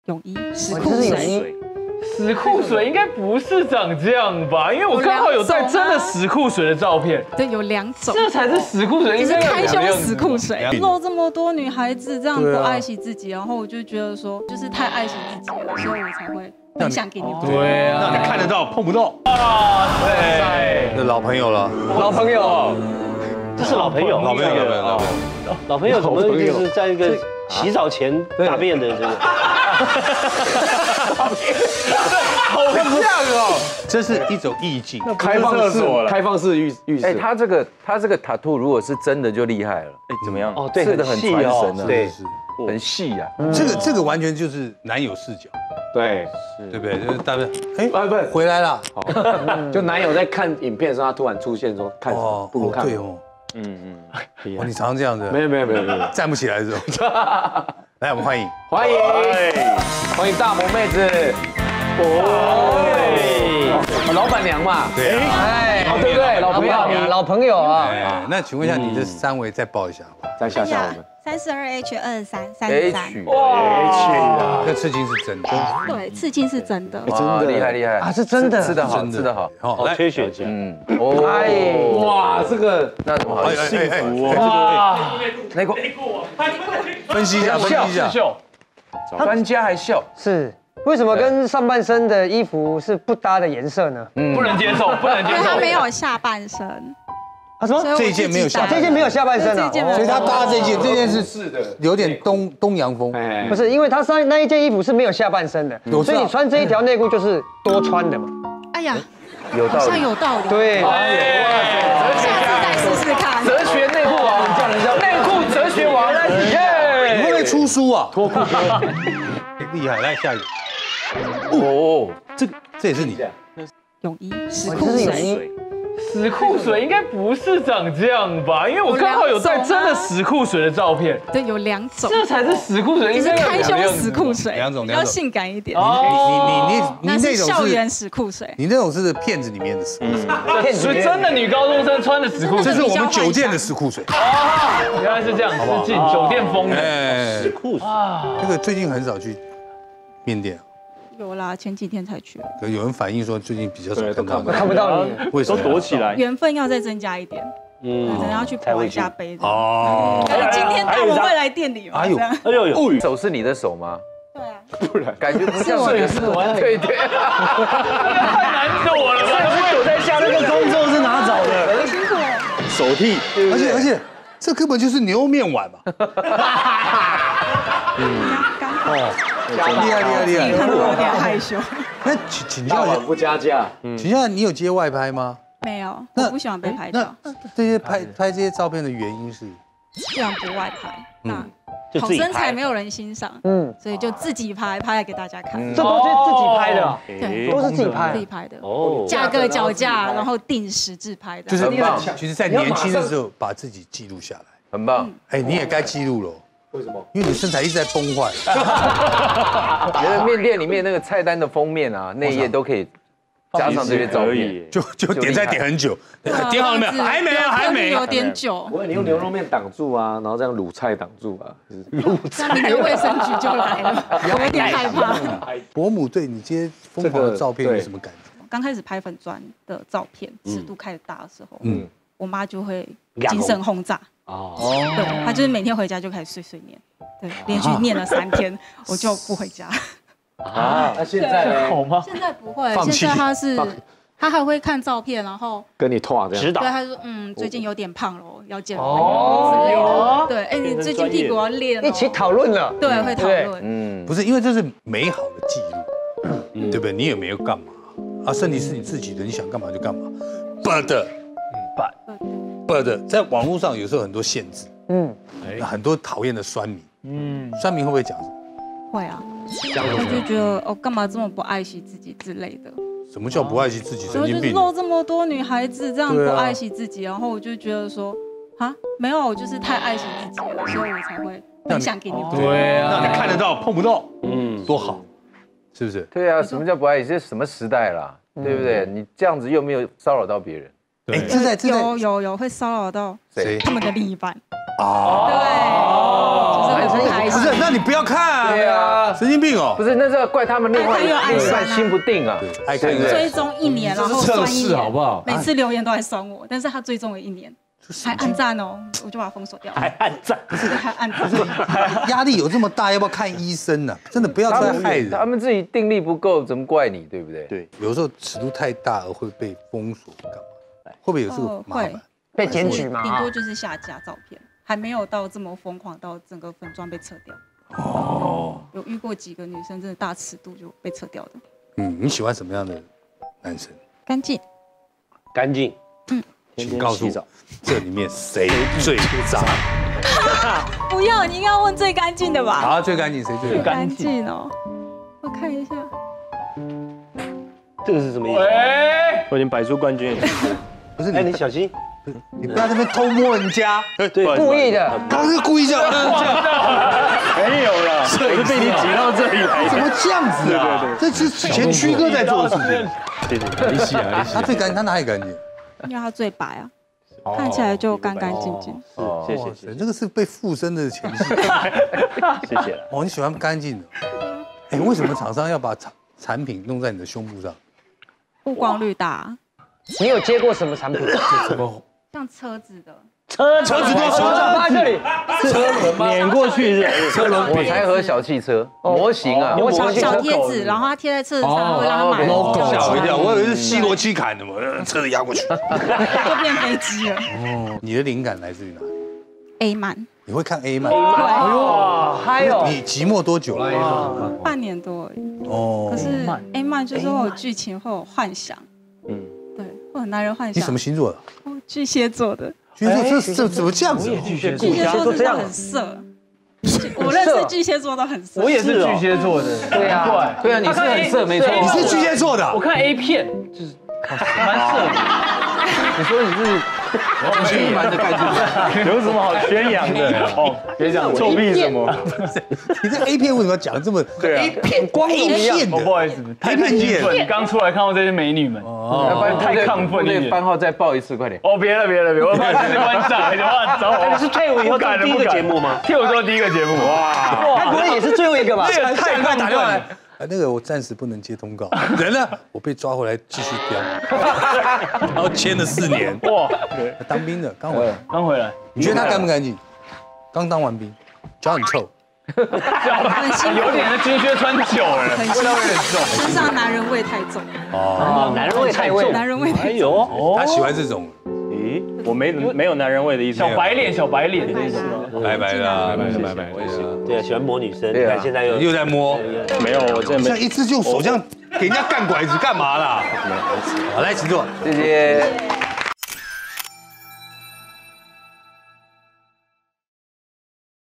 泳衣，死裤水。 死裤水应该不是长这样吧？因为我刚好有带真的死裤水的照片。 对，有2种。 这才是死裤水， 就是开胸死裤水，露这么多女孩子这样不爱惜自己，然后我就觉得说，就是太爱惜自己了，所以我才会分享给你们。 对啊， 让你看得到碰不到。 哇塞， 那老朋友了， 老朋友， 这是老朋友，老朋友怎么就是在一个洗澡前大便的这个？ 好像哦，这是一种意境， 开放式了，开放式浴室。 哎，他这个 tattoo 如果是真的就厉害了。哎，怎么样？ 哦，对， 刺的很传神啊， 对， 很细呀。 这个完全就是男友视角， 对， 对不对？就是大概不是回来了， 就男友在看影片的时候，他突然出现说看什么，不如看。 对哦，哇，你常常这样子， 没有， 站不起来的时候。来，我们欢迎大萌妹子。老板娘嘛， 对， 对不对？老朋友啊。 那请问一下，你这3围再报一下好不好？ 再下我们。 32H2333。 哇， 这刺青是真的， 对，刺青是真的， 真的厉害啊，是真的， 吃得好，吃得好。 好，来缺血一下， 哇，这个那怎么好？ 幸福哇， 内裤， 分析一下， 专家还笑， 是为什么跟上半身的衣服是不搭的颜色呢？ 不能接受，不能接因为他受。 没有下半身。 他说这一件没有下半身这件没有下半身啊， 所以他搭这件是有点东洋风， 不是，因为他那一件衣服是没有下半身的，所以你穿这一条内裤就是多穿的嘛。 哎呀， 有道理， 好像有道理。 对， 下次再试试看。 哲学内裤王，叫人家内裤哲学王，耶！ 你会不会出书啊？脱裤厉害，来下一个。哦，这也是你。 泳衣，死裤水。 死裤水应该不是长这样吧？因为我刚好有带真的死裤水的照片。 对，有2种。 这才是死裤水， 就是开胸死裤水， 两种比较性感一点。 你那种校园死裤水， 你那种是片子里面的死裤水， 所以真的女高中生穿的死裤水， 这是我们酒店的死裤水。 原来是这样，致敬酒店风的死裤水。 这个最近很少去面店。 有啦，前几天才去。 可有人反映说最近比较少看到， 看不到你， 为什么都躲起来？ 缘分要再增加一点，可能要去捧一下杯子。 哦， 今天大我会来店里吗？ 哎呦， 手是你的手吗？ 对啊， 不然感觉不像是我， 对， 太难躲了吧？ 是躲在下那个工作是哪找的？ 辛苦了。 手替，而且这根本就是牛肉面碗嘛。厉害！ 看到我有点害羞。 那请教一下， 不加价。 请教你有接外拍吗？ 没有，我不喜欢被拍照。 这些拍这些照片的原因是， 既然不外拍，那就自己好身材没有人欣赏，所以就自己拍来给大家看。 这都是自己拍的， 对， 都是自己拍， 自己拍的。 哦， 价格脚架，然后定时自拍的。 就是其实，在年轻的时候把自己记录下来， 很棒。 哎，你也该记录了。 为什么？ 因为你身材一直在崩坏。 觉得面店里面那个菜单的封面啊，内页都可以加上这些照片， 就点菜点很久，点好了没有？还没有，还没。 有点久。 你用牛肉面挡住啊，然后这样卤菜挡住啊， 那你的卫生局就来了，我有点害怕。 伯母对你这些疯狂的照片有什么感觉？ 刚开始拍粉砖的照片，尺度开始大的时候，我妈就会精神轰炸。对，她就是每天回家就开始碎碎念，对，连续念了3天，我就不回家。 那现在好吗？ 现在不会，现在她还会看照片，然后跟你拖这样。 对，她说最近有点胖了，要减肥之类的。对，哎，你最近屁股要练。 一起讨论了。 对，会讨论。 不是因为这是美好的记录，对不对？你也没有干嘛啊，身体是你自己的，你想干嘛就干嘛。But 在网络上有时候很多限制，很多讨厌的酸民，酸民会不会讲什么？ 会啊，我就觉得干嘛这么不爱惜自己之类的。 什么叫不爱惜自己？神经病！ 露这么多女孩子这样不爱惜自己，然后我就觉得说，没有，我就是太爱惜自己了，所以我才会分享给你们。 对啊， 让你看得到碰不到，多好，是不是？ 对啊，什么叫不爱惜？这是什么时代啦？对不对？你这样子又没有骚扰到别人。 哎，这在有会骚扰到谁？ 他们的另一半。 对，就是很不开心。 不是，那你不要看啊！ 对啊， 神经病哦！ 不是，那是要怪他们另外一半心不定啊。 爱看追踪1年，然后酸1年， 好不好？ 每次留言都还酸我，但是他追踪了1年，还按赞哦，我就把他封锁掉。 还按赞， 不是还按赞？ 压力有这么大，要不要看医生呢？真的不要再害人。 他们自己定力不够，怎么怪你？对不对？ 对， 有时候尺度太大而会被封锁，干嘛？会不会有这个麻烦？ 被检举嘛， 顶多就是下架照片，还没有到这么疯狂到整个粉砖被撤掉。哦，有遇过几个女生真的大尺度就被撤掉的。 你喜欢什么样的男生？ 干净。 干净。 请告诉我，这里面谁最脏？ 不要，你应该要问最干净的吧？ 好，最干净谁最干净？ 干净哦，我看一下。 这个是什么意思？我已经摆出冠军了。 不是， 哎，你小心， 你不要在那边偷摸人家。 对， 故意的。 刚刚是故意这样。 没有了，是被你挤到这里来。 怎么这样子啊？这是前曲哥在做的事情。 对，没戏啊， 他最干净，他哪里干净？ 因为它最白啊，看起来就干干净净。 谢谢， 这个是被附身的前戏。 谢谢了。 哦，你喜欢干净的。哎，为什么厂商要把产品弄在你的胸部上？ 曝光率大。 你有接过什么产品？ 什么？ 像车子的。 车子多放在这里， 碾过去是车轮我才和小汽车模型啊， 小贴纸，然后它贴在车子上，会让它买 logo。吓我一跳，我以为是西罗基砍的嘛，车子压过去， 就变飞机了。 哦，你的灵感来自于哪里 ？A 漫。 你会看 A 漫？ 哇，嗨哦！ 你寂寞多久了？ 半年多而已。 哦。 可是 A 漫就是会有剧情，会有幻想。对，会有男人幻想。 你什么星座的？ 巨蟹座的。 巨蟹座这怎么这样子？ 巨蟹座真的很色。我认识巨蟹座都很色。 我也是巨蟹座的。 对啊，对啊，你是很色没错。 你是巨蟹座的。 我看 A 片就是蛮色的。 你说你是宣传的概念， 有什么好宣扬的？哦，别讲臭屁什么。 你这 A 片为什么要讲这么 ？A 片光荣一样的。不好意思，太兴奋，刚出来看到这些美女们，太亢奋了。 番号再报一次，快点。 哦，别了，我怕是观赏，哇，找我。 你是退伍以后第一个节目吗？ 退伍之后第一个节目，哇， 该不会也是最后一个吧？ 太快打电话来。那个我暂时不能接通告，人呢？我被抓回来继续飙，然后签了4年，哇！当兵的，刚回来。你觉得他干不干净？刚当完兵，脚很臭， 有点的军靴穿久了，味道有点重， 身上男人味太重。 哦，男人味太重， 男人味太重。 哎呦， 他喜欢这种。 咦，我没有男人味的意思。 小白脸白白的， 对啊，喜欢摸女生，对，现在又在摸， 没有，我真的没。一直用手这样给人家干拐子干嘛啦？好，来，请坐， 谢谢。